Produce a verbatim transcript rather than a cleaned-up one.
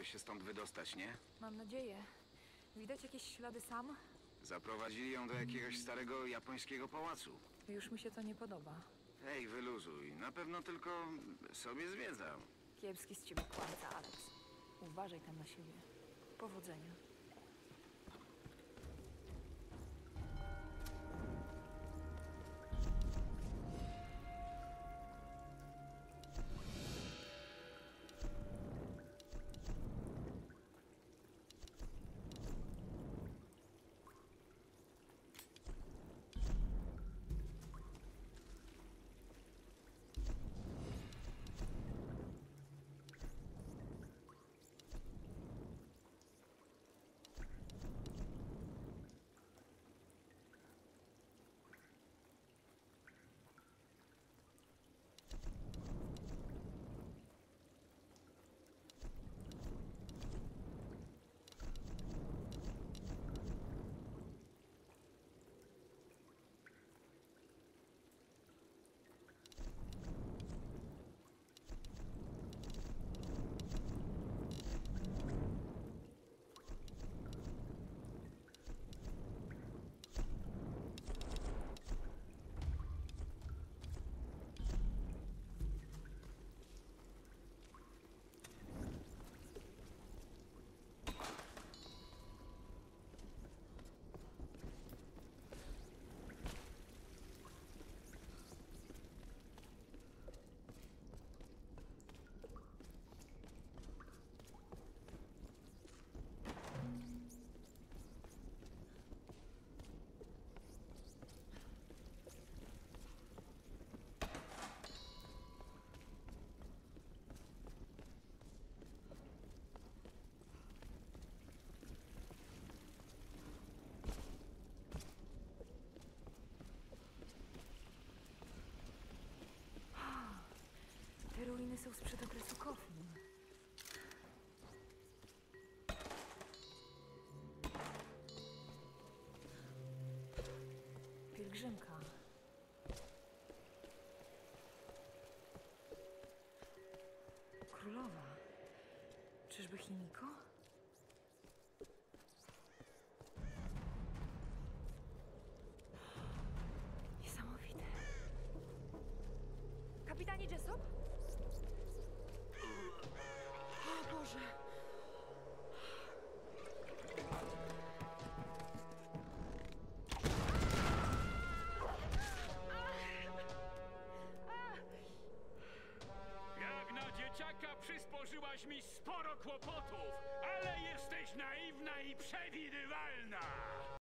jakoś się stąd wydostać, nie? Mam nadzieję. Widać jakieś ślady sam? Zaprowadzili ją do jakiegoś starego japońskiego pałacu. Już mi się to nie podoba. Hej, wyluzuj. Na pewno tylko sobie zwiedzał. Kiepski z ciebie kłamca, Alex. Uważaj tam na siebie. Powodzenia. Te ruiny są sprzed okresu Kofun. Pielgrzymka. Królowa. Czyżby Himiko? Niesamowite. Kapitanie Jessop? O Boże! Jak na dzieciaka przysporzyłaś mi sporo kłopotów, ale jesteś naiwna i przewidywalna!